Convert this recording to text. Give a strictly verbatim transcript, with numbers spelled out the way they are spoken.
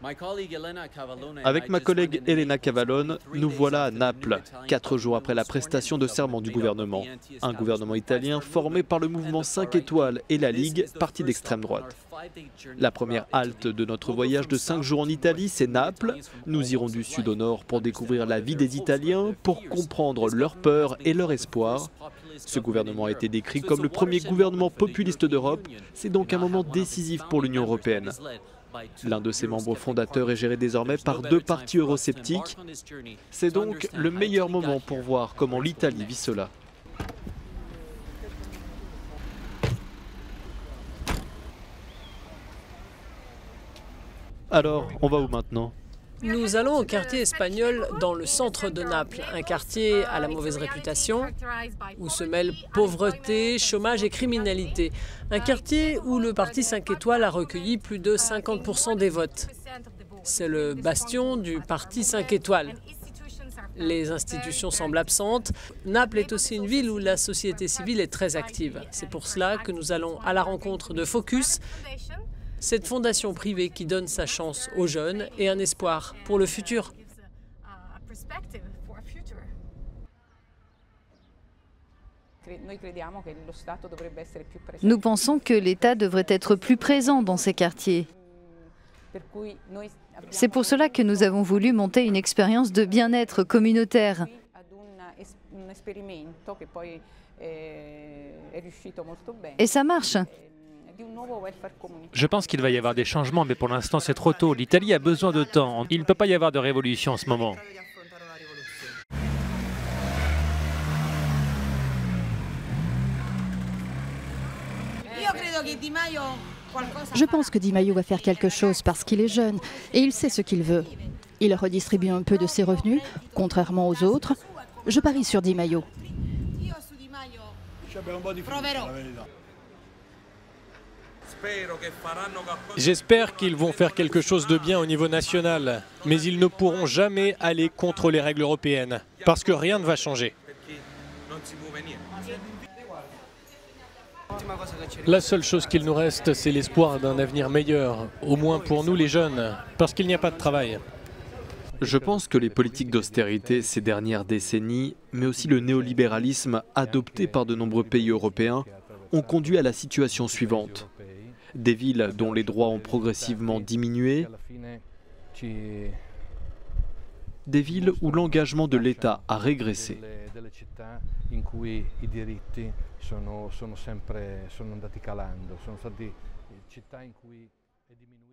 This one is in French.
Avec ma collègue Elena Cavallone, nous voilà à Naples, quatre jours après la prestation de serment du gouvernement. Un gouvernement italien formé par le mouvement cinq étoiles et la Ligue, parti d'extrême droite. La première halte de notre voyage de cinq jours en Italie, c'est Naples. Nous irons du sud au nord pour découvrir la vie des Italiens, pour comprendre leurs peurs et leurs espoirs. Ce gouvernement a été décrit comme le premier gouvernement populiste d'Europe. C'est donc un moment décisif pour l'Union européenne. L'un de ses membres fondateurs est géré désormais par deux partis eurosceptiques. C'est donc le meilleur moment pour voir comment l'Italie vit cela. Alors, on va où maintenant ? Nous allons au quartier espagnol dans le centre de Naples, un quartier à la mauvaise réputation, où se mêlent pauvreté, chômage et criminalité. Un quartier où le parti cinq étoiles a recueilli plus de cinquante pour cent des votes. C'est le bastion du parti cinq étoiles. Les institutions semblent absentes. Naples est aussi une ville où la société civile est très active. C'est pour cela que nous allons à la rencontre de Focus, cette fondation privée qui donne sa chance aux jeunes et un espoir pour le futur. Nous pensons que l'État devrait être plus présent dans ces quartiers. C'est pour cela que nous avons voulu monter une expérience de bien-être communautaire. Et ça marche. Je pense qu'il va y avoir des changements, mais pour l'instant c'est trop tôt. L'Italie a besoin de temps. Il ne peut pas y avoir de révolution en ce moment. Je pense que Di Maio va faire quelque chose parce qu'il est jeune et il sait ce qu'il veut. Il redistribue un peu de ses revenus, contrairement aux autres. Je parie sur Di Maio. J'espère qu'ils vont faire quelque chose de bien au niveau national, mais ils ne pourront jamais aller contre les règles européennes, parce que rien ne va changer. La seule chose qu'il nous reste, c'est l'espoir d'un avenir meilleur, au moins pour nous les jeunes, parce qu'il n'y a pas de travail. Je pense que les politiques d'austérité ces dernières décennies, mais aussi le néolibéralisme adopté par de nombreux pays européens, ont conduit à la situation suivante. Des villes dont les droits ont progressivement diminué, des villes où l'engagement de l'État a régressé. Sono, sono sempre sono andati calando, sono stati città in cui è diminuito